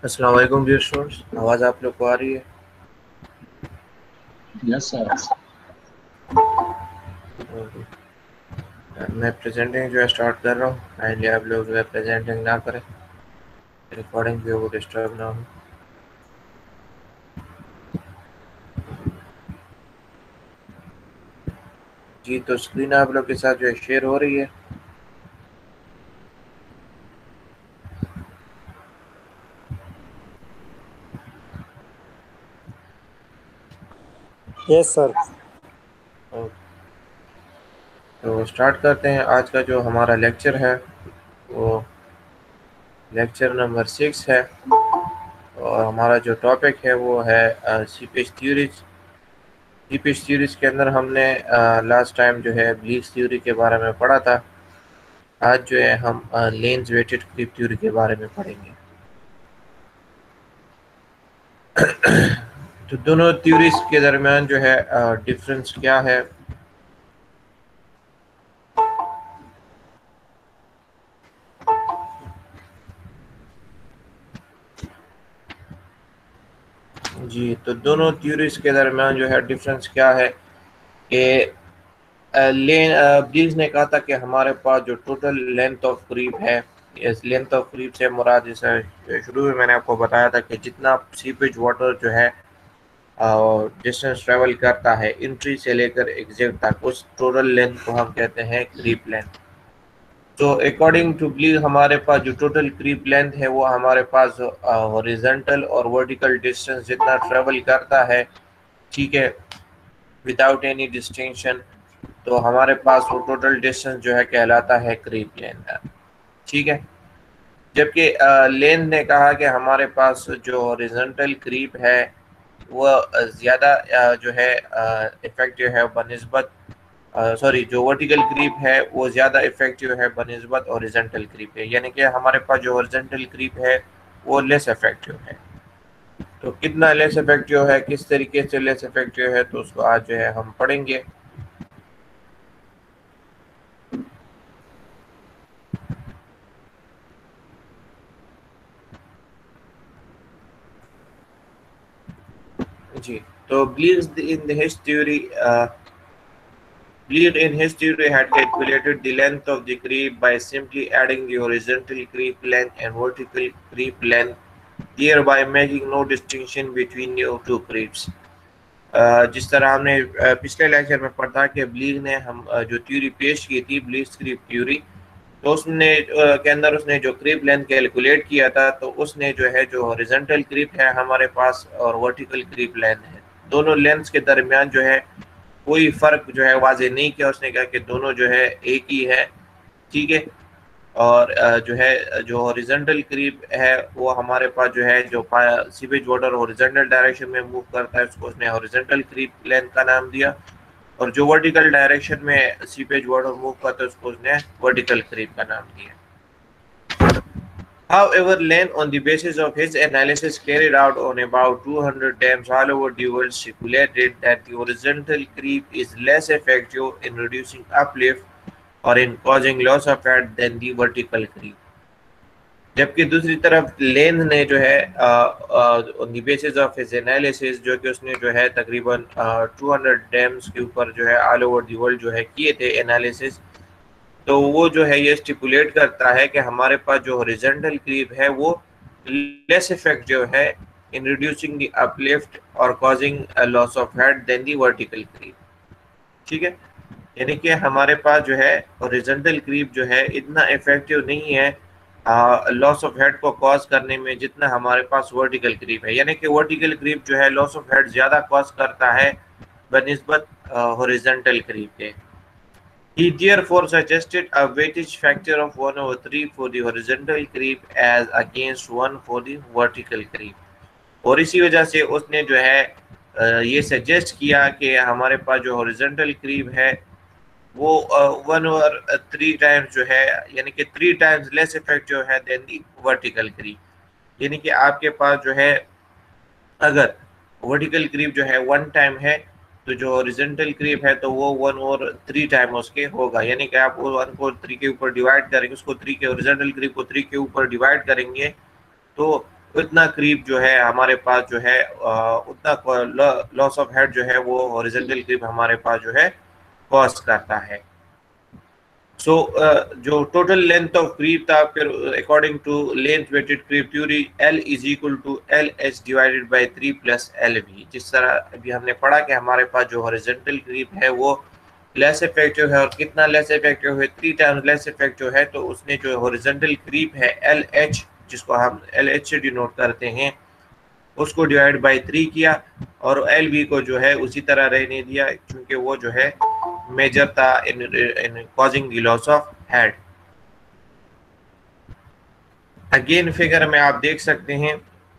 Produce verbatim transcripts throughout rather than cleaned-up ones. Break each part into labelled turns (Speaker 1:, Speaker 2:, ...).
Speaker 1: अस्सलाम वालेकुम dear students, आवाज़ आप लोग को आ रही है?
Speaker 2: Yes sir.
Speaker 1: मैं प्रेजेंटिंग जो है स्टार्ट कर रहा हूँ। काइंडली आप लोग जो है प्रेजेंटिंग ना करें, रिकॉर्डिंग जो है वो डिस्टर्ब ना हो। जी, तो स्क्रीन आप लोग के साथ जो है शेयर हो रही है।
Speaker 3: Yes sir.
Speaker 1: तो स्टार्ट करते हैं। आज का जो हमारा लेक्चर है वो लेक्चर नंबर सिक्स है और हमारा जो टॉपिक है वो है सीपेज थ्योरीज। सीपेज थ्योरीज के अंदर हमने लास्ट टाइम जो है ब्लीच थ्योरी के बारे में पढ़ा था। आज जो है हम लेंस वेटेड क्रीप थ्योरी के बारे में पढ़ेंगे। तो दोनों थ्योरीज के दरमियान जो है डिफरेंस क्या है। जी, तो दोनों थ्योरीज के दरमियान जो है डिफरेंस क्या है कि लेन ब्लीज ने कहा था कि हमारे पास जो टोटल लेंथ ऑफ क्रीप है, इस लेंथ ऑफ क्रीप से मुराद, जैसे शुरू में मैंने आपको बताया था कि जितना सीपेज वाटर जो है और डिस्टेंस ट्रेवल करता है एंट्री से लेकर एग्जिट तक, उस टोटल लेंथ को हम कहते हैं क्रीप लेंथ। तो अकॉर्डिंग टू ब्लीज हमारे पास जो टोटल क्रीप लेंथ है वो हमारे पास हॉरिजॉन्टल और वर्टिकल डिस्टेंस जितना ट्रेवल करता है, ठीक है, विदाउट एनी डिस्टिंक्शन, तो हमारे पास वो टोटल डिस्टेंस जो है कहलाता है क्रीप लेंथ, ठीक है। जबकि लेंथ ने कहा कि हमारे पास जो हॉरिजॉन्टल क्रीप है वो ज़्यादा जो है इफेक्टिव है बनिस्बत, सॉरी जो वर्टिकल क्रीप है वो ज़्यादा इफेक्टिव है बनिस्बत हॉरिजॉन्टल क्रीप है, यानी कि हमारे पास जो हॉरिजॉन्टल क्रीप है वो लेस इफेक्टिव है। तो कितना लेस इफेक्टिव है, किस तरीके से लेस इफेक्टिव है, तो उसको आज जो है हम पढ़ेंगे। जी, तो Bleed in his theory, uh, Bleed in his theory had calculated the length of the creep by simply adding the horizontal creep length and vertical creep length, thereby making no distinction between the two creeps. uh, जिस तरह हमने uh, पिछले lecture में पढ़ा कि ब्लीग ने हम uh, जो थ्योरी पेश की थी, ब्लीच क्रीप थ्योरी, तो उसने uh, के अंदर उसने जो क्रीप लेंथ कैलकुलेट किया था, तो उसने जो है जो हॉरिजॉन्टल क्रीप है हमारे पास और वर्टिकल क्रीप लेंथ है, दोनों लेंथ्स के दरमियान जो है कोई फर्क जो है वाजे नहीं किया। उसने कहा कि दोनों जो है एक ही है, ठीक है। और जो है जो हॉरिजॉन्टल क्रीप है वो हमारे पास जो है जो सीवेज वाटर हॉरिजॉन्टल डायरेक्शन में मूव करता है उसको उसने हॉरिजॉन्टल क्रीप लेंथ का नाम दिया, और जो वर्टिकल डायरेक्शन में सीवेज वाटर मूव करता है उसको उसने वर्टिकल क्रीप का नाम दिया। However, Lane, on the basis of his analysis carried out on about two hundred dams all over the world, stipulated that the horizontal creep is less effective in reducing uplift or in causing loss of height than the vertical creep. जबकि दूसरी तरफ लेन ने जो है on the basis of his analysis, जो कि उसने जो है तकरीबन टू हंड्रेड डैम्स के ऊपर जो है ऑल ओवर द वर्ल्ड जो है किए थे एनालिसिस, तो वो जो है ये स्टिपुलेट करता है कि हमारे पास जो हॉरिजॉन्टल क्रीप है वो लेस इफेक्टिव है इन रिड्यूसिंग द अपलिफ्ट और causing a loss of head than the vertical creep, ठीक है। यानी कि हमारे पास जो है हॉरिजॉन्टल क्रीप जो है इतना इफेक्टिव नहीं है लॉस ऑफ हेड को कॉज करने में जितना हमारे पास वर्टिकल क्रीप है, यानी कि वर्टिकल क्रीप जो है लॉस ऑफ हेड ज़्यादा कॉज करता है बनिस्बत हॉरिजॉन्टल क्रीप के। He therefore suggested a weightage factor of one over three for the horizontal creep as against one for the vertical creep, और इसी वजह से उसने जो है ये सजेस्ट किया कि हमारे पास जो हॉरिजॉन्टल क्रीप है वो वन ओवर थ्री टाइम्स जो है, यानी कि थ्री टाइम्स लेस इफेक्टिव है देन दी वर्टिकल क्रीप। यानी कि आपके पास जो है अगर वर्टिकल क्रीप जो है वन टाइम है तो जो हॉरिजॉन्टल क्रीप है तो वो वन और थ्री टाइम उसके होगा, यानी कि आप वो वन को थ्री के ऊपर डिवाइड करेंगे, उसको थ्री के हॉरिजॉन्टल क्रीप को थ्री के ऊपर डिवाइड करेंगे तो उतना क्रीप जो है हमारे पास जो है उतना लॉस ऑफ हेड जो है वो हॉरिजॉन्टल क्रीप हमारे पास जो है कॉज करता है। सो so, uh, जो टोटल लेंथ ऑफ क्रीप था फिर according to length weighted creep theory L is equal to L H divided by three plus L V. जिस तरह अभी हमने पढ़ा कि हमारे पास जो हॉरिजॉन्टल क्रीप है वो लेस इफेक्टिव है और कितना लेस इफेक्टिव है, थ्री टाइम्स लेस इफेक्टिव है। तो उसने जो हॉरिजॉन्टल क्रीप है एल एच जिसको हम एल एच से डिनोट करते हैं उसको डिवाइड बाय थ्री किया और एल वी को जो है उसी तरह रहने दिया क्योंकि वो जो है मेजर था in in causing the loss of head. Again figure में आप देख सकते हैं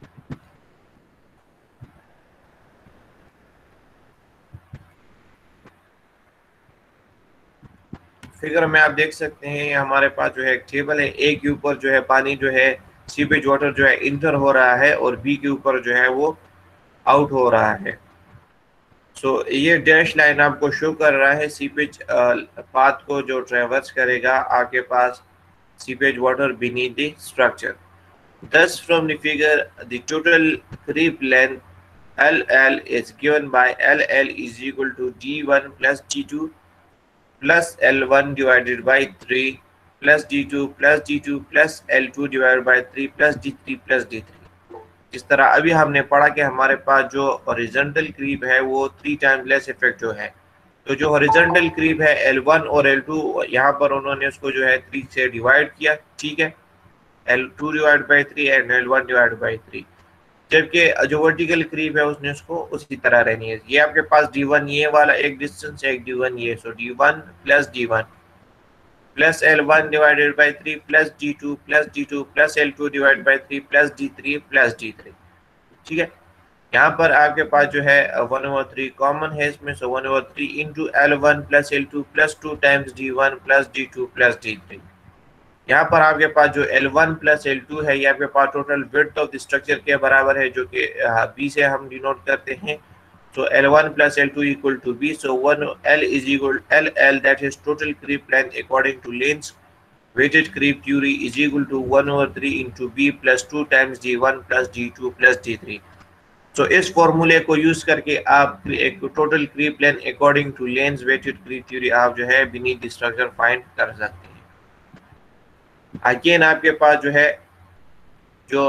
Speaker 1: फिगर में आप देख सकते हैं हमारे पास जो है एक टेबल है। ए के ऊपर जो है पानी जो है सीपेज वाटर जो है इंटर हो रहा है और बी के ऊपर जो है वो आउट हो रहा है। सो so, ये डैश लाइन आपको शो कर रहा है सीपेज पाथ को जो ट्रेवर्स करेगा आपके पास seepage water beneath the structure. Thus, from the figure, the total creep length L L is given by L L is equal to D one plus D two plus L one divided by three plus D two plus D two plus L two divided by three plus D three plus D three। इस तरह अभी हमने पढ़ा कि हमारे पास जो horizontal creep है वो थ्री टाइम लेस इफेक्टिव है। तो जो हॉरिजॉन्टल क्रीप है एल वन और एल टू यहाँ पर उन्होंने उसको जो है थ्री से डिवाइड किया, ठीक है, L two divide by three and L one divide by three. जबकि जो वर्टिकल क्रीप है उसने उसको उसी तरह रहनी है। ये आपके पास डी वन ये वाला एक डिस्टेंस है, एक डी वन ये, so D one plus D one plus L one divided by three plus D two plus D two plus L two divide by three plus D three plus D three. ठीक है, यहाँ पर आपके पास जो है one over three common है इसमें, so one over three into L one plus L two plus two times D one plus D two plus D three. यहाँ पर आपके पास जो L one plus L two है ये आपके पास total width of the structure के बराबर है जो कि बी से हम डिनोट करते हैं। so L one plus L two equal to B, so one L is equal L L, that is total creep length according to Lenz weighted creep theory is equal to one over three into B plus two times D one plus D two plus D three। so इस फॉर्मूले को use करके आप एक total creep length according to Lane's weighted creep theory आप जो है beneath the structure find कर सकते हैं। अगेन आपके पास जो है जो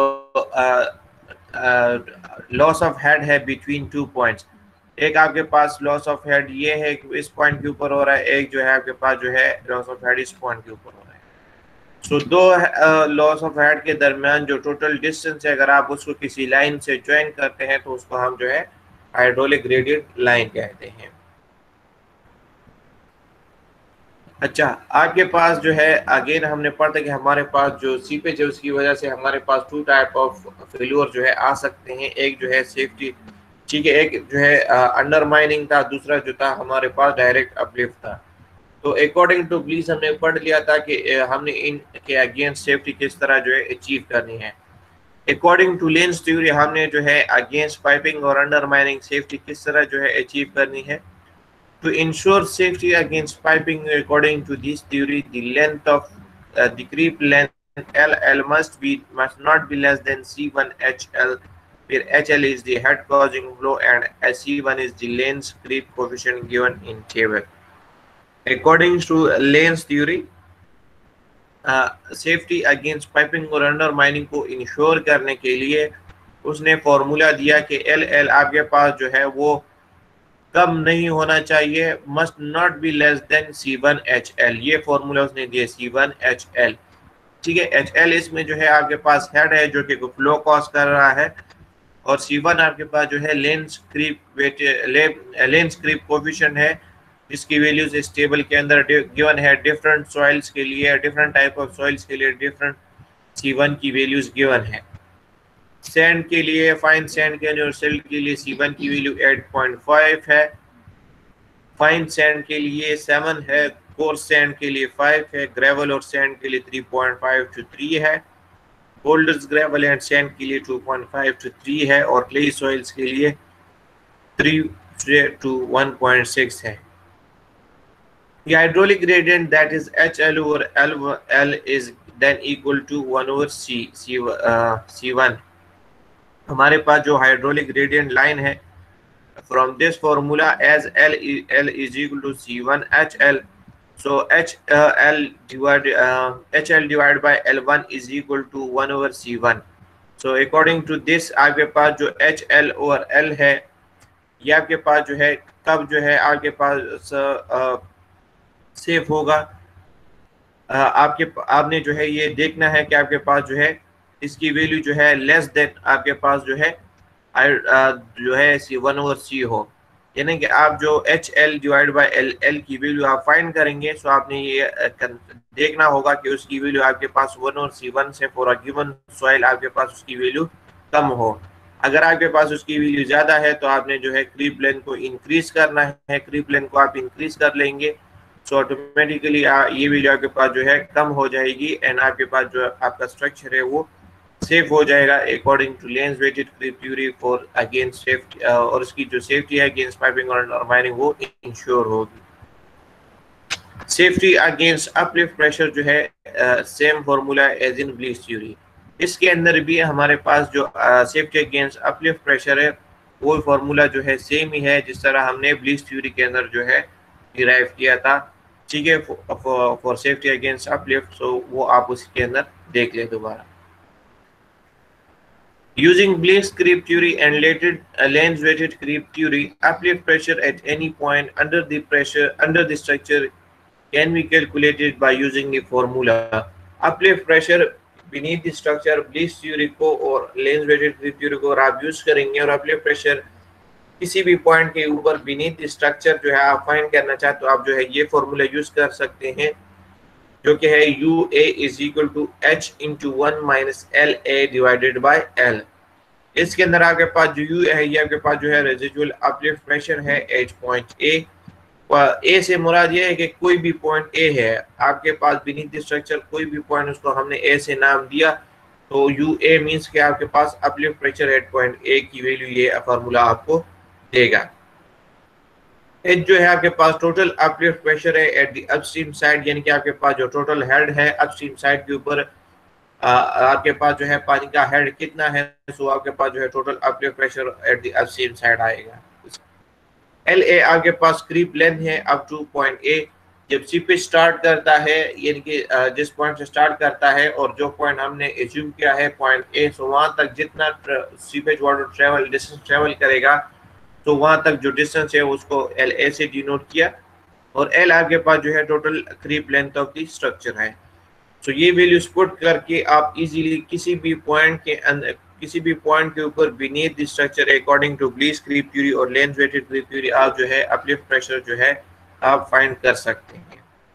Speaker 1: लॉस ऑफ हेड है बिटवीन टू पॉइंट्स। एक आपके पास लॉस ऑफ हेड ये है इस पॉइंट के ऊपर हो रहा है, एक जो है आपके पास जो है लॉस ऑफ हेड इस पॉइंट के ऊपर हो रहा है। सो so, दो लॉस ऑफ हेड के दरमियान जो टोटल डिस्टेंस है अगर आप उसको किसी लाइन से ज्वाइन करते हैं तो उसको हम जो है हाइड्रोलिक ग्रेडियंट लाइन कहते हैं। अच्छा, आपके पास जो है अगेन हमने पढ़ा कि हमारे पास जो सीपेज है उसकी वजह से हमारे पास टू टाइप ऑफ फेल्योर जो है आ सकते हैं। एक जो है सेफ्टी, ठीक है, एक जो है अंडरमाइनिंग था, दूसरा जो था हमारे पास डायरेक्ट अपलिफ्ट था। तो अकॉर्डिंग टू प्लीज हमने पढ़ लिया था कि हमने इन के अगेंस्ट सेफ्टी किस तरह जो है अचीव करनी है। अकॉर्डिंग टू लेंस थ्योरी हमने जो है अगेंस्ट पाइपिंग और अंडरमाइनिंग सेफ्टी किस तरह जो है अचीव करनी है। To ensure safety against piping, according to this theory, the length of uh, the creep length L L must be must not be less than C one H L, where H L is the head causing flow and C one is the lens creep coefficient given in table. According to Lenz theory, uh, safety against piping और undermining को ensure करने के लिए उसने formula दिया कि L L आपके पास जो है वो कम नहीं होना चाहिए, must not be less than C one H L. ये फॉर्मूला उसने दिया सी वन एच एल, ठीक है। एच एल इसमें जो है आपके पास हेड है जो कि फ्लो कॉज कर रहा है और सी वन आपके पास जो है Lane's creep weight Lane's creep coefficient है जिसकी वैल्यूज स्टेबल के अंदर गिवन है। डिफरेंट सॉइल्स के लिए, डिफरेंट टाइप ऑफ सॉइल्स के लिए डिफरेंट सी वन की वैल्यूज गिवन है। सैंड के लिए, फाइन सैंड के लिए, सिल्ट के लिए सी वन की वैल्यू एट पॉइंट फाइव है, फाइन सैंड के लिए सेवन है, कोर्स सैंड के लिए फाइव है, ग्रेवल और सैंड के लिए three point five two three है, बोल्डर्स ग्रेवल एंड सैंड के लिए two point five two three है और क्ले सॉइल्स के लिए three two one point six है। The hydraulic gradient that is H L over L L is then equal to one over C C uh, C one हमारे पास जो hydraulic gradient line है, from this formula as L L is equal to C one H L, so H uh, L divided uh, H L divided by L one is equal to one over C one. So according to this आपके पास जो H L और L है ये आपके पास जो है कब जो है आपके पास सेफ होगा, आ, आपके आपने जो है ये देखना है कि आपके पास जो है इसकी वैल्यू जो है लेस देन आपके पास जो है आ, जो है सी वन ओवर सी हो, यानी कि आप जो H L divide by L L की वैल्यू आप फाइंड करेंगे, सो आपने ये देखना होगा कि उसकी वैल्यू आपके पास वन और सी वन से फॉर अ गिवन सॉइल आपके पास उसकी वैल्यू कम हो। अगर आपके पास उसकी वैल्यू ज़्यादा है तो आपने जो है क्रीप लेंथ को इंक्रीज करना है, क्रीप लेंथ को आप इंक्रीज कर लेंगे सो ऑटोमेटिकली ये वैल्यू आपके पास जो है कम हो जाएगी एंड आपके पास जो आपका स्ट्रक्चर है वो सेफ हो जाएगा according to Lane's weighted creep theory for against safety, और उसकी जो सेफ्टी है अगेंस्ट पाइपिंग और माइनिंग वो इंश्योर होगी। सेफ्टी अगेंस्ट अपलिफ्ट प्रेशर जो है same formula as in Bligh theory, इसके अंदर भी हमारे पास जो सेफ्टी अगेंस्ट अपलिफ्ट प्रेशर है वो फार्मूला जो है सेम ही है जिस तरह हमने ब्लीच थ्योरी के अंदर जो है डिराइव किया था, ठीक है, for safety against uplift. So वो आप उसके अंदर देख ले दोबारा। Using Blake's creep theory and related uh, lens-weighted creep theory, uplift pressure at any point under the pressure under the structure can be calculated by using the formula. Uplift pressure beneath the structure, Blake's theory को और lens-weighted creep theory को आप use करेंगे और uplift pressure किसी भी point के ऊपर beneath the structure जो है आप फाइंड करना चाहते हो, आप जो है ये फॉर्मूला यूज कर सकते हैं जो कि है U A is equal to H into one minus L A divided by L। इसके अंदर आपके पास जो U है ये आपके पास जो है रेजिडुअल अपलिफ्ट प्रेशर है H पॉइंट A, ए से मुराद ये है कि कोई भी पॉइंट ए है आपके पास बीनीथ द स्ट्रक्चर, कोई भी पॉइंट उसको हमने ए से नाम दिया तो यू ए मीन्स के आपके पास uplift pressure at point A की वैल्यू ये फार्मूला आपको देगा। एच जो है आपके पास टोटल अपलिफ्ट प्रेशर है एट द अपस्ट्रीम साइड, यानी कि आपके पास जो टोटल हेड है अपस्ट्रीम साइड के ऊपर आपके पास जो है पानी का हेड कितना है, सो आपके पास जो है total uplift pressure at the upstream side आएगा। एल ए आपके पास क्रीप लेंथ है अप टू पॉइंट ए, जब सीपेज स्टार्ट करता है यानी कि जिस पॉइंट से स्टार्ट करता है और जो पॉइंट हमने एज्यूम किया है पॉइंट ए, सो वहां तक जितना seepage water travel distance travel करेगा तो वहां तक जो डिस्टेंस है उसको एल ए से डिनोट किया, और एल आपके पास जो है total creep length of the structure है। सो ये वैल्यूज पुट करके आप इजीली किसी भी पॉइंट के अंदर किसी भी पॉइंट के ऊपर beneath the structure according to Bligh creep theory और लेंस वेटेड क्रीप थ्योरी आप जो है अपलिफ्ट प्रेशर जो है आप फाइंड कर सकते हैं।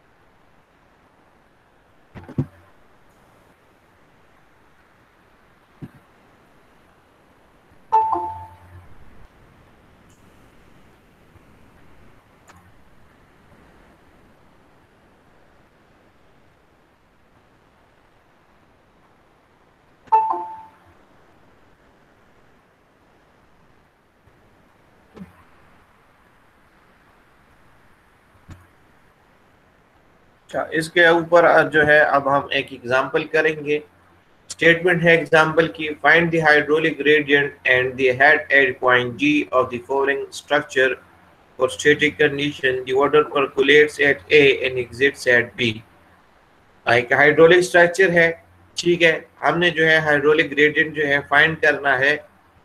Speaker 1: इसके ऊपर जो है अब हम एक एग्जांपल करेंगे। स्टेटमेंट है एग्जांपल की, find the hydraulic gradient and the head at point G of the following structure for static condition, the water percolates at A and exits at B. एक हाइड्रोलिक स्ट्रक्चर है, ठीक है, हमने जो है हाइड्रोलिक ग्रेडियंट जो है फाइंड करना है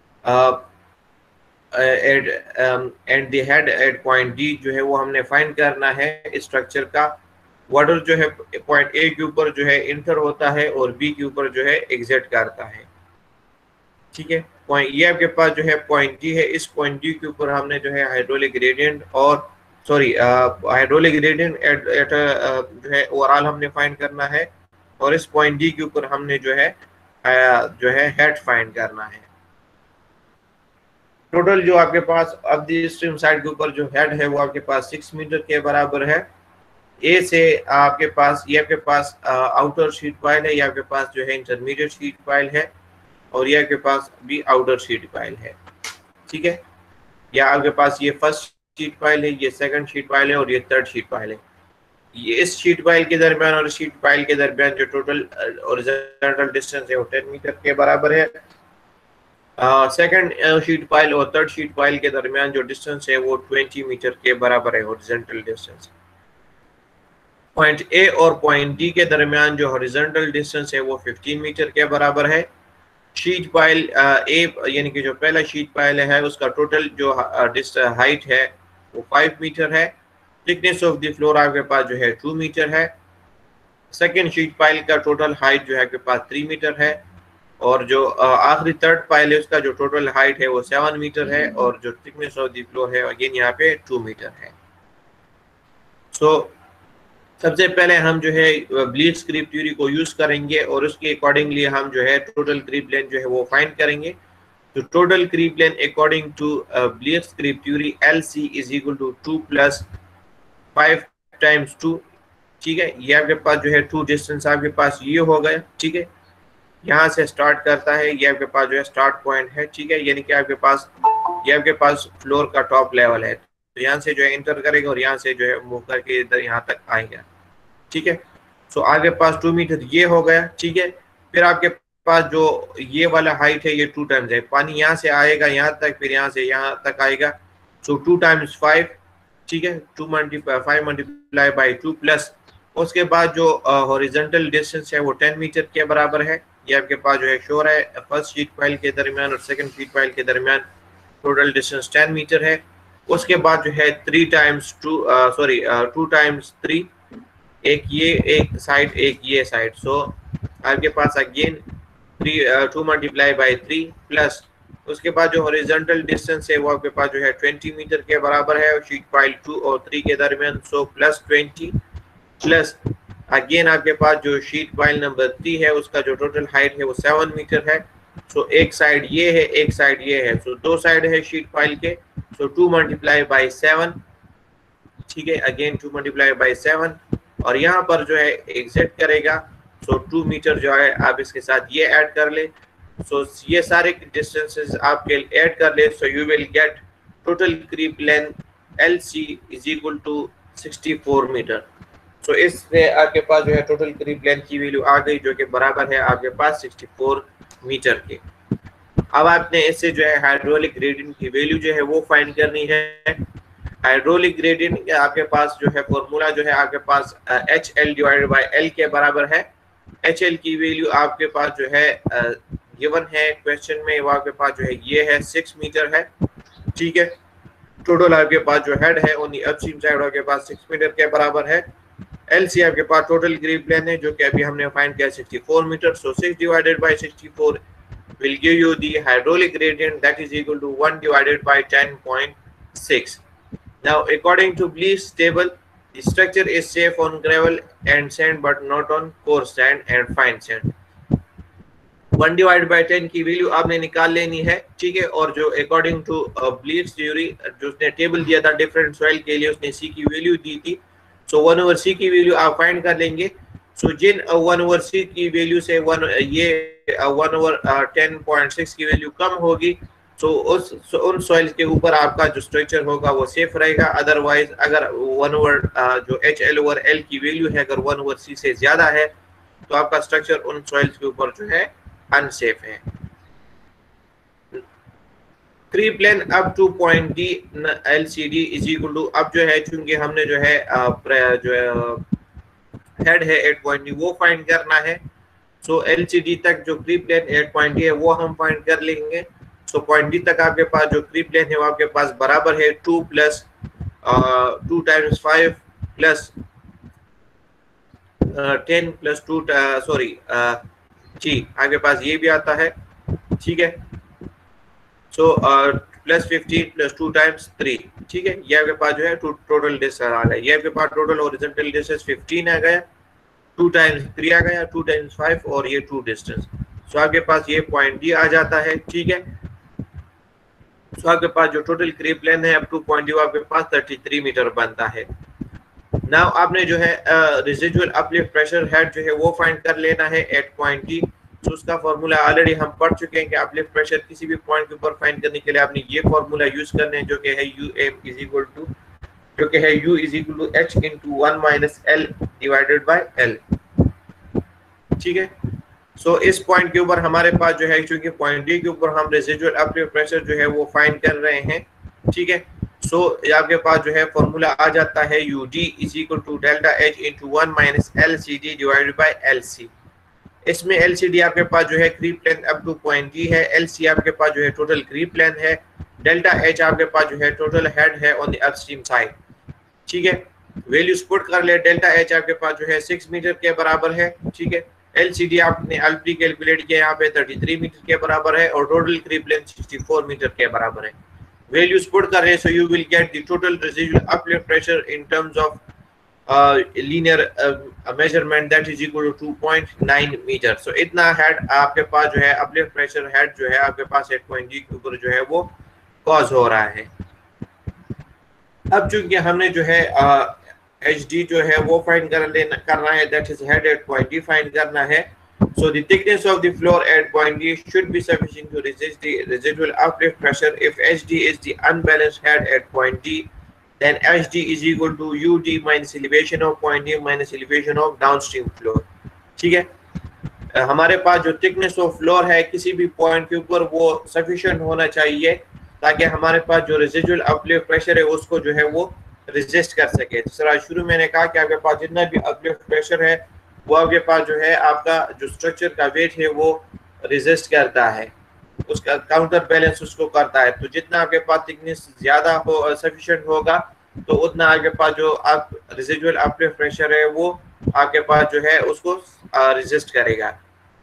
Speaker 1: at and the head at point D जो है वो हमने फाइंड करना है स्ट्रक्चर का। वाटर जो है पॉइंट ए के ऊपर जो है इंटर होता है और बी के ऊपर जो है एग्जिट करता है, ठीक है। पॉइंट ये आपके पास जो है पॉइंट डी है, इस पॉइंट डी के ऊपर हमने जो है हाइड्रोलिक ग्रेडियंट और sorry hydraulic gradient at at जो है ओवरऑल हमने फाइंड करना है, और इस पॉइंट डी के ऊपर हमने जो है uh, जो है हेड फाइंड करना है। टोटल जो आपके पास अब दी स्ट्रीम साइड के ऊपर जो हेड है वो आपके पास सिक्स मीटर के बराबर है। ए से आपके पास ये आपके पास आउटर शीट पाइल है, ये आपके पास जो है इंटरमीडिएट शीट पाइल है, और ये आपके पास भी आउटर शीट पाइल है, ठीक है। या आपके पास ये फर्स्ट शीट पाइल है, ये सेकंड शीट पाइल है और ये थर्ड शीट पाइल है। ये इस शीट पाइल के दरमियान और शीट पाइल के दरमियान जो टोटल हॉरिजॉन्टल डिस्टेंस है वो टेन मीटर के बराबर है। सेकंड शीट पाइल और थर्ड शीट पाइल के दरमियान जो डिस्टेंस है वो ट्वेंटी मीटर के बराबर है, हॉरिजॉन्टल डिस्टेंस। पॉइंट ए और पॉइंट डी के दरमियान जो हॉरिजॉन्टल डिस्टेंस है वो फिफ्टीन मीटर के बराबर है। शीट पाइल ए यानी कि जो पहला शीट पाइल है उसका टोटल जो हाइट है वो फाइव मीटर है। थिकनेस ऑफ द फ्लोर आपके पास जो है टू मीटर है। सेकेंड शीट पाइल का टोटल हाइट जो है आपके पास थ्री मीटर है और जो आखिरी थर्ड पाइल है उसका जो टोटल हाइट है वो सेवन मीटर है और जो थिकनेस ऑफ द फ्लोर है अगेन यहाँ पे टू मीटर है। सो so, सबसे पहले हम जो है ब्लीच क्रीप थ्योरी को यूज करेंगे और उसके अकॉर्डिंगली हम जो है टोटल क्रीप लेंथ जो है वो फाइंड करेंगे। तो total creep length according to Bligh creep theory L C is equal to two plus five times two. ठीक है, ये आपके पास जो है टू डिस्टेंस आपके पास ये हो गया। ठीक है, यहाँ से स्टार्ट करता है, ये आपके पास जो है स्टार्ट पॉइंट है। ठीक है, यानी कि आपके पास ये आपके पास फ्लोर का टॉप लेवल है, तो यहाँ से जो है इंटर करेगा और यहाँ से जो है मूव करके इधर यहाँ तक आएगा। ठीक है, सो आपके पास टू मीटर ये हो गया। ठीक है, फिर आपके पास जो ये वाला हाइट है ये टू टाइम्स है, पानी यहाँ से आएगा यहाँ तक, फिर यहाँ से यहाँ तक आएगा। So two times five. ठीक है, two multiply five multiply by two plus उसके बाद जो हॉरिजॉन्टल डिस्टेंस है वो टेन मीटर के बराबर है। ये आपके पास जो है शोर है फर्स्ट शीट पाइल के दरमियान और सेकंड शीट पाइल के दरमियान टोटल डिस्टेंस टेन मीटर है। उसके बाद जो है three times two sorry two times three, एक ये एक साइड एक ये साइड। सो आपके पास again three two multiply by three plus उसके बाद जो हॉरिजॉन्टल डिस्टेंस है वो आपके पास जो है ट्वेंटी मीटर के बराबर है शीट पाइल टू और थ्री के दरमियान। So plus twenty plus again आपके पास जो शीट पाइल नंबर थ्री है उसका जो टोटल हाइट है वो सेवन मीटर है। सो एक साइड ये है एक साइड ये है, सो दो साइड है शीट पाइल के। So two multiply by seven. ठीक है, again two multiply by seven और यहाँ पर जो है एग्जिट करेगा। सो टू मीटर जो है आप इसके साथ ये ऐड कर ले। सो so, ये सारे डिस्टेंसेस आपके ऐड कर ले। So you will get total creep length L C is equal to sixty four metre. So इससे आपके पास जो है टोटल क्रीप लेंथ की वैल्यू आ गई जो कि बराबर है आपके पास सिक्सटी फोर मीटर के। अब आपने इससे जो है हाइड्रोलिक ग्रेडियंट की वैल्यू जो है वो फाइंड करनी है। हाइड्रोलिक ग्रेडियंट आपके पास जो है फॉर्मूला जो है आपके पास H L divided by L के बराबर है। एच एल की वैल्यू आपके पास जो है गिवन है क्वेश्चन में, वो आपके पास जो है ये है सिक्स मीटर है। ठीक है, टोटल आपके पास जो हेड है ओनली अपस्ट्रीम साइड आपके पास सिक्स मीटर के बराबर है। एल सी आपके पास टोटल क्रीप लेंथ है जो कि अभी हमने फाइंड किया sixty four metre. So six divided by sixty four will give you the hydraulic gradient that is equal to one divided by ten point six. Now according to Bleach's table, the structure is safe on gravel and sand but not on coarse sand and fine sand. one divided by ten की value आपने निकाल लेनी है। ठीक है, और जो according to Bleach's theory जो उसने टेबल दिया था डिफरेंट सॉइल के लिए उसने सी की वैल्यू दी थी। सो वन ओवर सी की वैल्यू आप फाइंड कर लेंगे। सो so, जिन वन ओवर सी की वैल्यू से वन ये one over ten point six की वैल्यू कम होगी सो so, उस so, उन सॉइल्स के ऊपर आपका जो स्ट्रक्चर होगा वो सेफ रहेगा। अदरवाइज अगर वन ओवर जो एच एल ओवर एल की वैल्यू है अगर वन ओवर सी से ज्यादा है तो आपका स्ट्रक्चर उन सॉइल्स के ऊपर जो है अनसेफ है। Creep length up to point D L C D is equal to, अब जो है चूंकि हमने जो है जो है हेड है एट पॉइंट डी वो फाइंड करना है। सो एल सी डी तक जो creep length at point D है वो हम फाइंड कर लेंगे। सो पॉइंट डी तक आपके पास जो क्रीप लेंथ है वो आपके पास बराबर है two plus two times five plus ten plus two sorry जी आपके पास ये भी आता है। ठीक है, so plus fifteen plus two times three. ठीक है, ये आपके पास जो है टोटल डिस्टेंस आ गया। ये आपके पास टोटल हॉरिजॉन्टल डिस्टेंस फिफ्टीन आ गया, टू टाइम्स थ्री आ गया, टू टाइम्स फाइव और ये टू डिस्टेंस। सो आपके पास ये पॉइंट डी आ जाता है। ठीक है, सो आपके पास जो टोटल क्रीप लेंथ है अप टू पॉइंट डी आपके पास थर्टी थ्री मीटर बनता है। नाउ आपने जो है रेसिडुअल अपलिफ्ट प्रेशर हेड जो है वो फाइंड कर लेना है एट पॉइंट डी। तो उसका फॉर्मूला ऑलरेडी हम पढ़ चुके हैं कि अपलिफ्ट प्रेशर किसी भी पॉइंट के ऊपर फाइंड करने के लिए आपने ये फॉर्मूला यूज करना है जो कि है U M is equal to जो कि है u is equal to h into one minus l divided by l। ठीक है, सो so, इस पॉइंट के ऊपर हमारे पास जो है, क्योंकि पॉइंट डी के ऊपर हम रेसिडुअल अपलिफ्ट प्रेशर जो है वो फाइंड कर रहे हैं, ठीक है। सो so, आपके पास जो है फॉर्मूला आ जाता है U D is equal to delta H into one minus L C D divided by L C. इसमें एल सी डी आपके पास जो है creep length up to point D है, एल सी आपके पास जो है टोटल क्रीप लेंथ है, डेल्टा एच आपके पास जो है टोटल हेड है ऑन द अपस्ट्रीम साइड, ठीक है। वैल्यूज पुट कर ले, डेल्टा एच आपके पास जो है सिक्स मीटर के बराबर है, ठीक है। एल सी डी आपने ऑलरेडी कैलकुलेट किया, यहाँ पे थर्टी थ्री मीटर के बराबर है और total creep length sixty four metre के बराबर है। वैल्यूज पुट कर रहे, so you will get the total residual uplift pressure in terms of linear measurement that is equal to two point nine metre. So इतना head आपके पास जो है अपलिफ्ट प्रेशर हेड जो है आपके पास एक पॉइंट डी के ऊपर जो है वो कॉज हो रहा है। अब चूंकि हमने जो है एच डी जो है वो फाइंड कर लेना करना है, that is head at point D find करना है। So the thickness of the floor at point D should be sufficient to resist the residual uplift pressure. If H D is the unbalanced head at point D, then H D is equal to U D minus elevation of point D minus elevation of downstream floor. ठीक है, uh, हमारे पास जो thickness of floor है किसी भी point के ऊपर वो sufficient होना चाहिए ताकि हमारे पास जो residual uplift pressure है उसको जो है वो resist कर सके। सर शुरू मैंने कहा कि आपके पास जितना भी uplift pressure है वो आपके पास जो है आपका जो स्ट्रक्चर का वेट है वो रेजिस्ट करता है, उसका काउंटर बैलेंस उसको करता है। तो जितना आपके पास थिकनेस ज्यादा हो सफिशिएंट होगा तो उतना आपके पास जो आप रेजिडुअल अपलिफ्ट प्रेशर है वो आपके पास जो है उसको रेजिस्ट करेगा।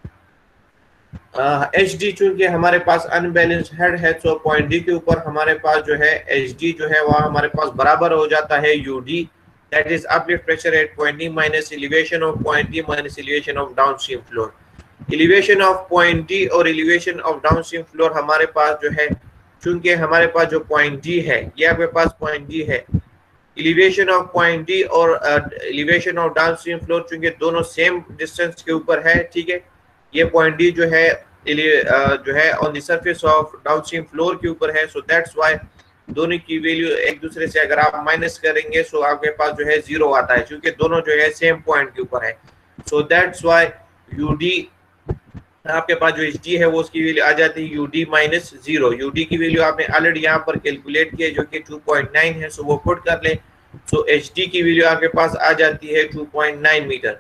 Speaker 1: एच डी चूंकि हमारे पास अनबैलेंस्ड हेड है, तो पॉइंट डी के ऊपर हमारे पास जो है एच डी जो है वह हमारे पास बराबर हो जाता है U D, that is uplift pressure at point D minus elevation of point D minus elevation of downstream floor. Elevation of point D और elevation of downstream floor हमारे पास जो है, चूंकि हमारे पास जो point D है ये आपके पास point D है, elevation of point D और uh, elevation of downstream floor चूंकि दोनों सेम डिस्टेंस के ऊपर है, ठीक है। ये point D जो है uh, जो है on the surface of downstream floor के ऊपर है, so that's why दोनों की वैल्यू एक दूसरे से अगर आप माइनस करेंगे सो आपके पास जो है जीरो आता है, क्योंकि दोनों जो है सेम पॉइंट के ऊपर है। सो दैट्स व्हाई यूडी आपके पास जो एच डी है वो उसकी वैल्यू आ जाती है यूडी माइनस जीरो। यूडी की वैल्यू आपने ऑलरेडी यहाँ पर कैलकुलेट की है जो कि टू पॉइंट नाइन है, सो वो पुट कर ले। सो एच डी की वैल्यू आपके पास आ जाती है two point nine metre.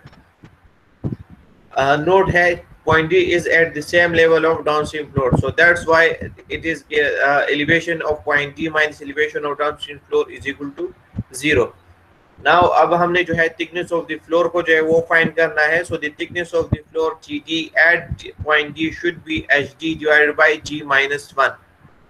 Speaker 1: Note है point D is at the same level of downstream floor, so that's why it is uh, elevation of point D minus elevation of downstream floor is equal to zero. Now अब हमने जो है thickness of the floor को जो है वो find करना है। So the thickness of the floor G D at point D should be H D divided by G minus one.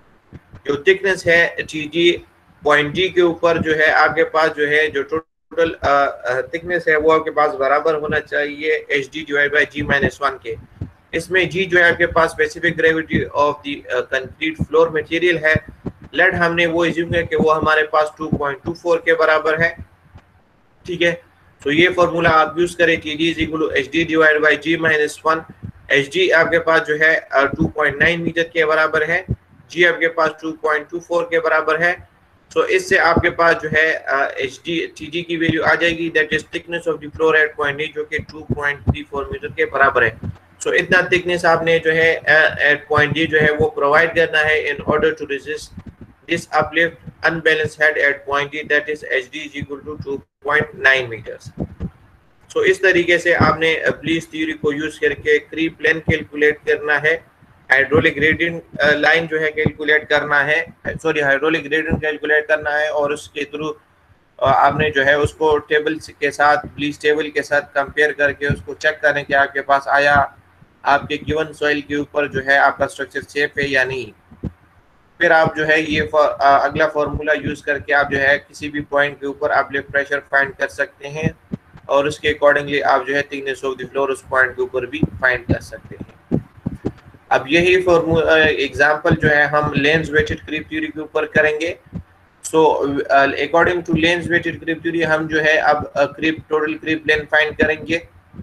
Speaker 1: जो thickness है G D point D के ऊपर जो है आपके पास जो है जो टोटल थिकनेस है वो आपके पास बराबर होना चाहिए H D divide by G minus one के। इसमें जी जो है आपके पास specific gravity of the concrete floor material है, लेट हमने वो एज्यूम किया कि वो हमारे पास टू पॉइंट टू फोर के बराबर है, ठीक है। तो ये फॉर्मूला आप यूज करें कि D is equal to H D divide by G minus one. H D आपके पास जो है टू पॉइंट नाइन मीटर के बराबर है, जी आपके पास टू पॉइंट टू फोर के बराबर है। सो so, इससे आपके पास जो है एच डी टी डी की वैल्यू आ जाएगी, that is thickness of the floor at point D जो कि two point three four metre के बराबर है। सो so, इतना थिकनेस आपने जो है एट पॉइंट डी जो है वो प्रोवाइड करना है in order to resist this uplift unbalanced head at point D, that is H D is equal to two point nine metres. So इस तरीके से आपने ब्लीच थ्योरी को यूज करके क्रीप लेंथ कैलकुलेट करना है, हाइड्रोलिक ग्रेडियंट लाइन जो है कैलकुलेट करना है, सॉरी हाइड्रोलिक ग्रेडियंट कैलकुलेट करना है, और उसके थ्रू आपने जो है उसको टेबल के साथ ब्लीच टेबल के साथ कंपेयर करके उसको चेक करें कि आपके पास आया आपके गिवन सॉइल के ऊपर जो है आपका स्ट्रक्चर सेफ है या नहीं। फिर आप जो है ये फॉर, अगला फार्मूला यूज करके आप जो है किसी भी पॉइंट के ऊपर आप लिफ्ट प्रेशर फाइंड कर सकते हैं और उसके अकॉर्डिंगली आप जो है थिकनेस ऑफ द फ्लोर उस पॉइंट के ऊपर भी फाइंड कर सकते हैं। अब यही फॉर्मूला एग्जांपल जो है हम लेंस वेटेड क्रीप थ्योरी के ऊपर करेंगे। So according to Lane's weighted creep theory हम जो है अब creep total creep length find करेंगे।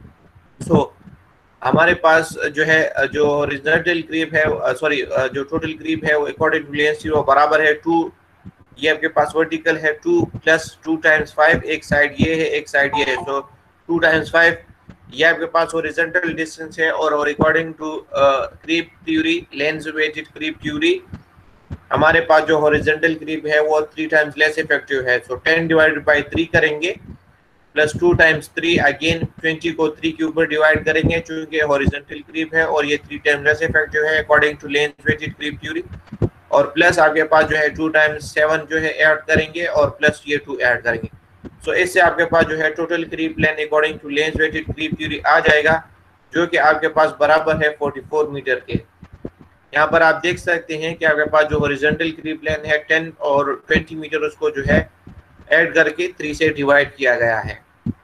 Speaker 1: सो so, हमारे पास जो है जो ओरिजिनल क्रीप है सॉरी जो टोटल क्रीप है वो अकॉर्डिंग टू लेंस थ्योरी बराबर है टू, ये आपके पास वर्टिकल है two plus two times five, एक साइड ये है एक साइड ये है, सो टू टाइम्स फाइव ये आपके पास हॉरिजॉन्टल डिस्टेंस है और according to creep theory, Lane's weighted creep theory, हमारे पास जो हॉरिजॉन्टल क्रीप है वो थ्री टाइम्स लेस इफेक्टिव है। So ten divided by three करेंगे plus two times three, again twenty को थ्री के ऊपर डिवाइड करेंगे चूंकि हॉरिजॉन्टल क्रीप है और ये थ्री टाइम्स लेस इफेक्टिव है according to Lane's weighted creep theory. और प्लस आपके पास जो है टू टाइम्स सेवन जो है ऐड करेंगे और प्लस ये टू ऐड करेंगे। सो so, इससे आपके पास जो है total creep length according to Lane's weighted creep theory आ जाएगा जो कि आपके पास बराबर है फोर्टी फोर मीटर के। यहाँ पर आप देख सकते हैं कि आपके पास जो हॉरिजॉन्टल क्रीप लेंथ है टेन और ट्वेंटी मीटर उसको जो है ऐड करके थ्री से डिवाइड किया गया है।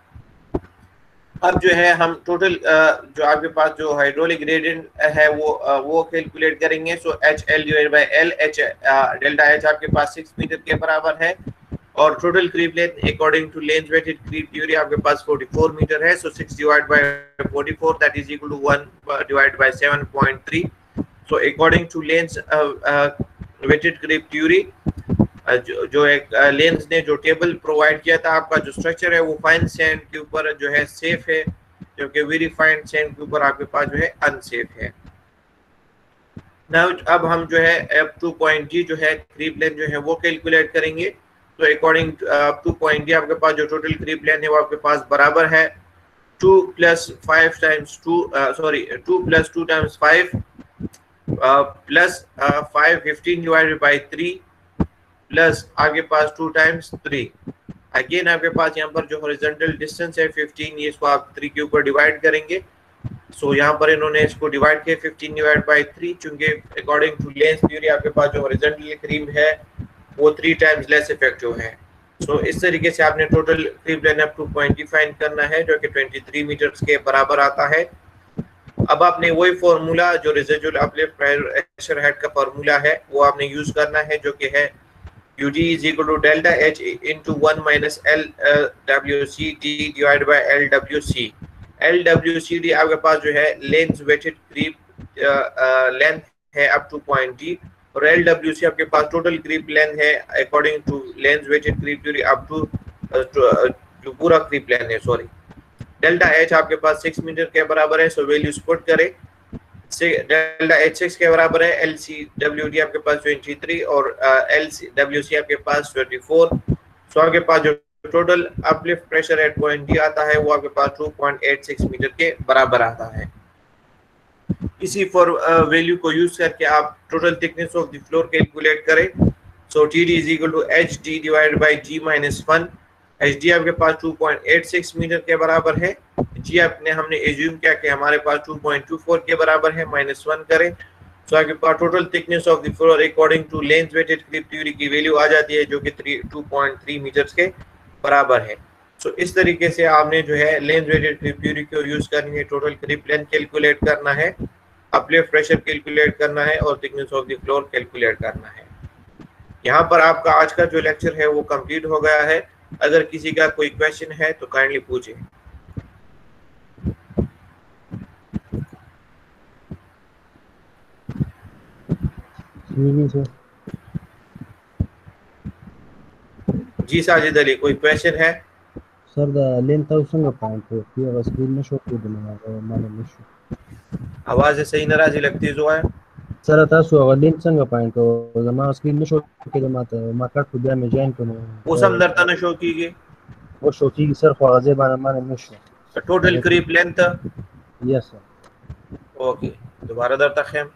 Speaker 1: अब जो है हम टोटल जो आपके पास जो हाइड्रोलिक ग्रेडियंट है वो वो कैलकुलेट करेंगे। So H L divide by L, H delta H आपके पास सिक्स मीटर के बराबर है और total creep length according to Lane's weighted creep theory आपके पास फोर्टी फोर मीटर है। So six divide by forty four that is equal to one divide by seven point three. So according to Lane's weighted creep theory जो, जो एक lens ने जो table provide किया था, आपका जो स्ट्रक्चर है वो फाइन सैंड के ऊपर जो है सेफ है जबकि वेरी फाइन सैंड के ऊपर आपके पास जो है अनसेफ है। नाउ अब हम जो है एफ टू पॉइंट जी जो है क्रीप लेंथ जो है वो कैलकुलेट करेंगे। तो अकॉर्डिंग टू पॉइंट जी आपके पास जो टोटल क्रीप लेंथ है वो आपके पास बराबर है two plus five times two sorry two plus two times five plus five fifteen divided by three plus आपके पास टू टाइम्स थ्री। अगेन आपके पास यहाँ पर जो हॉरिजॉन्टल डिस्टेंस है फिफ्टीन, ये इसको आप थ्री के ऊपर डिवाइड करेंगे। सो so, यहाँ पर इन्होंने इसको डिवाइड किया फिफ्टीन डिवाइड बाई थ्री चूंकि अकॉर्डिंग टू लेंस थ्योरी आपके पास जो हॉरिजॉन्टल क्रीप है वो थ्री टाइम्स लेस इफेक्टिव है। सो so, इस तरीके से आपने total creep length up to point define करना है जो कि ट्वेंटी थ्री मीटर्स के बराबर आता है। अब आपने वही फॉर्मूला जो रेसिडुअल अपलिफ्ट प्रेशर हेड का फॉर्मूला है वो आपने यूज करना है जो कि है U D is equal to delta H into one minus L uh, W C D divided by L W C। L W C D आपके पास जो है लेंस वेटेड क्रीप लेंथ है अप टू पॉइंट D और L W C आपके पास total creep length है according to Lane's weighted creep theory up to जो पूरा क्रीप लेंथ है सॉरी। डेल्टा H आपके पास सिक्स मीटर के बराबर है। सो वैल्यूज पुट करें, डेल्टा एच सिक्स के बराबर है, एल सी डब्ल्यू डी आपके पास ट्वेंटी थ्री और एल सी डब्ल्यू सी आपके पास ट्वेंटी फोर। सो आपके पास जो total uplift pressure at point D आता है वो आपके पास two point eight six metre के बराबर आता है। इसी फॉर वैल्यू को यूज करके आप total thickness of the floor calculate करें। So T D is equal to H D divided by G minus one. H D आपके पास two point eight six metre के बराबर है। जी आपने हमने एज्यूम किया कि हमारे पास टू पॉइंट टू फोर के बराबर है, माइनस वन करें तो आपके पास total thickness of the floor according to Lane's weighted creep theory की वैल्यू आ जाती है जो कि टू पॉइंट थ्री मीटर्स के बराबर है। सो so, इस तरीके से आपने जो है लेंस वेटेड क्रीप थ्योरी को यूज करनी है, टोटल क्रीप लेंथ कैलकुलेट करना है, अपलिफ्ट प्रेशर कैलकुलेट करना है और thickness of the floor calculate करना है। यहाँ पर आपका आज का जो लेक्चर है वो कंप्लीट हो गया है। अगर किसी का कोई क्वेश्चन है तो काइंडली पूछें। जी साजिद अली, कोई क्वेश्चन है?
Speaker 2: सर द लेंथ ऑफ संग पॉइंट है ये स्क्रीन में शो कर देना है माने में
Speaker 1: आवाज सही नाराजी लगती जो है
Speaker 2: सर तासो लेंथ संग पॉइंट हो जमा स्क्रीन में शो के माते मार्केट को दिया में जॉइन को
Speaker 1: वो सब नरता न शो कीगे
Speaker 2: वो शो की सर ख्वाजे बाना माने में शो
Speaker 1: total creep length.
Speaker 2: Yes sir
Speaker 1: okay, दोबारा दरता खेम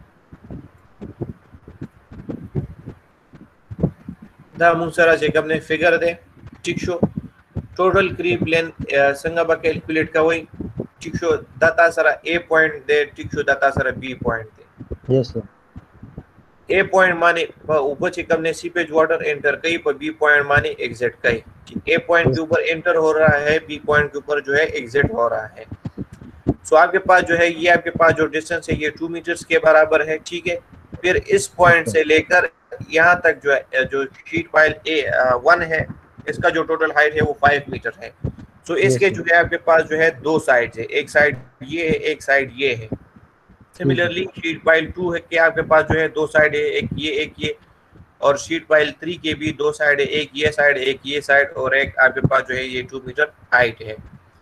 Speaker 1: दा मुसरा जे कमने फिगर दे ठीक शो टोटल क्रीप लेंथ संगा बा कैलकुलेट का वही ठीक शो दाता सरा ए पॉइंट दे ठीक शो दाता सरा बी पॉइंट दे।
Speaker 2: यस सर
Speaker 1: ए पॉइंट माने ऊपर से कमने सीपेज वाटर एंटर कई पर बी पॉइंट माने एग्जिट कई। ए पॉइंट के ऊपर एंटर हो रहा है, बी पॉइंट के ऊपर जो है एग्जिट हो रहा है। सो आपके पास जो है ये आपके पास जो डिस्टेंस है ये टू मीटर्स के बराबर है, ठीक है। फिर इस पॉइंट से लेकर यहाँ तक जो है जो शीट पाइल ए वन है इसका जो टोटल हाइट है वो फाइव मीटर है। सो so, इसके जो है आपके पास जो है दो साइड है, एक साइड ये है एक साइड ये है। सिमिलरली शीट पाइल टू है कि आपके पास जो है दो साइड है, एक ये एक ये, और शीट पाइल थ्री के भी दो साइड है, एक ये साइड एक ये साइड और एक आपके पास जो है ये टू मीटर हाइट है।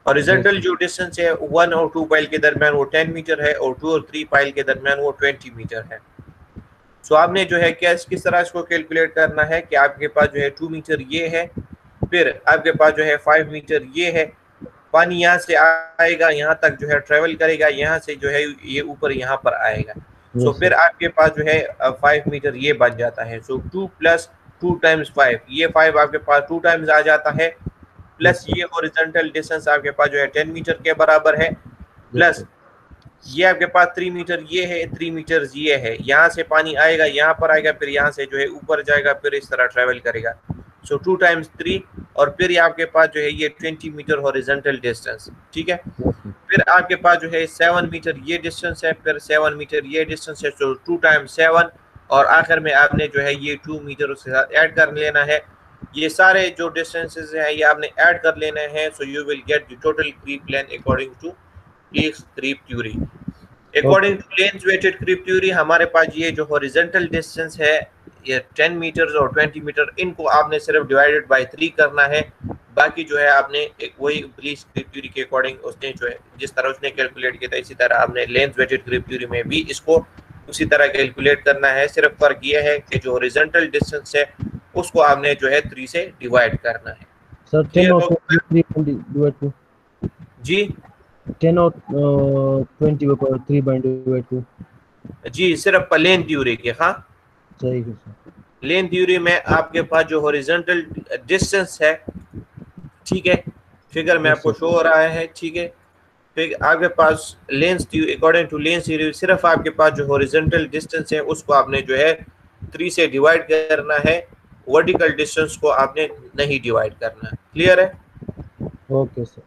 Speaker 1: हॉरिजॉन्टल जो डिस्टेंस है वन और टू पाइल के दरमियान वो टेन मीटर है और टू और थ्री पाइल के दरमियान वो ट्वेंटी मीटर है। सो so, आपने जो है क्या किस तरह इसको कैलकुलेट करना है कि आपके पास जो है टू मीटर ये है, फिर आपके पास जो है फाइव मीटर ये है, पानी यहाँ से आएगा यहाँ तक जो है ट्रेवल करेगा, यहाँ से जो है ये ऊपर यहाँ पर आएगा। सो so, फिर आपके पास जो है फाइव मीटर ये बन जाता है। So two plus two times five, ये फाइव आपके पास टू टाइम्स आ जाता है, प्लस ये हॉरिजॉन्टल डिस्टेंस आपके पास जो है टेन मीटर के बराबर है, प्लस ये आपके पास थ्री मीटर ये है, थ्री मीटर ये है, यहाँ से पानी आएगा यहाँ पर आएगा, फिर यहाँ से जो है ऊपर जाएगा, फिर इस तरह ट्रेवल करेगा। सो टू टाइम्स थ्री, और फिर ये आपके पास जो है ये ट्वेंटी मीटर हॉरिजॉन्टल डिस्टेंस, ठीक है। फिर आपके पास जो है सेवन मीटर ये डिस्टेंस है, फिर सेवन मीटर ये डिस्टेंस है, सो टू टाइम्स सेवन, और आखिर में आपने जो है ये टू मीटर उसके साथ ऐड कर लेना है। ये सारे जो डिस्टेंसेस हैं ये आपने ऐड कर लेना है। So you will get the total creep length according to Lane's creep theory. According to Lane's weighted creep theory हमारे पास ये जो हॉरिजॉन्टल डिस्टेंस है ये टेन मीटर और ट्वेंटी मीटर, इनको आपने सिर्फ डिवाइडेड बाय थ्री करना है। बाकी जो है आपने एक वही लेंस क्रीप थ्योरी के अकॉर्डिंग उसने जो है जिस तरह उसने कैलकुलेट किया था इसी तरह आपने लेंस वेटेड क्रीप थ्योरी में भी इसको उसी तरह कैलकुलेट करना है। सिर्फ फर्क ये है कि जो हॉरिजॉन्टल डिस्टेंस है उसको आपने जो है थ्री से डिवाइड करना है।
Speaker 2: सर टेन और थ्री डिवाइड टू
Speaker 1: जी
Speaker 2: टेन और ट्वेंटी पर थ्री बाय डिवाइड टू
Speaker 1: जी सिर्फ लेंस थ्योरी के। हाँ
Speaker 2: सही है सर।
Speaker 1: लेंस थ्योरी में आपके पास जो हॉरिजॉन्टल डिस्टेंस है, ठीक है, फिगर में आपको शो हो रहा है, ठीक है, फिर आपके पास lens theory according to lens theory सिर्फ आपके पास जो हॉरिजॉन्टल डिस्टेंस है उसको आपने जो है थ्री से डिवाइड करना है, वर्टिकल डिस्टेंस को आपने नहीं डिवाइड करना। क्लियर है?
Speaker 2: Okay sir.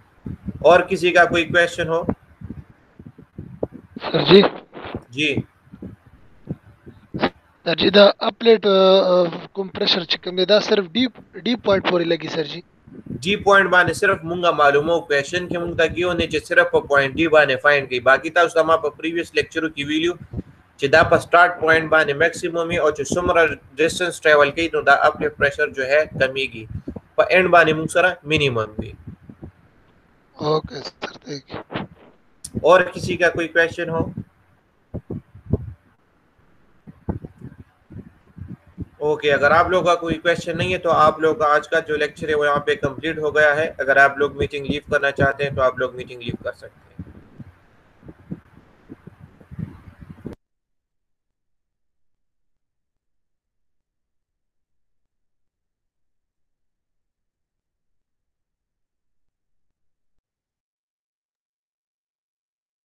Speaker 1: और किसी का कोई क्वेश्चन हो?
Speaker 3: सर जी
Speaker 1: जी
Speaker 3: सर जी द अपलेट कंप्रेसर चिकन दा सिर्फ डीप डीप पॉइंट पोरी लगी सर जी।
Speaker 1: जी पॉइंट बाने सिर्फ मुंगा मालूम हो क्वेश्चन के मुंगा गियो ने सिर्फ पॉइंट डी बाने फाइंड की, बाकी था उसमा पर प्रीवियस लेक्चर की वीडियो चिदा पर स्टार्ट पॉइंट बाने मैक्सिमम ही और जो सुमरा डिस्टेंस ट्रैवल की तो दा अपलेट प्रेशर जो है कमी की पर एंड बाने मुंगसरा मिनिमम भी।
Speaker 3: Okay sir thank you.
Speaker 1: और किसी का कोई क्वेश्चन हो? ओके okay, अगर आप लोगों का कोई क्वेश्चन नहीं है तो आप लोग का आज का जो लेक्चर है वो यहाँ पे कंप्लीट हो गया है। अगर आप लोग मीटिंग लीव करना चाहते हैं तो आप लोग मीटिंग लीव कर सकते हैं।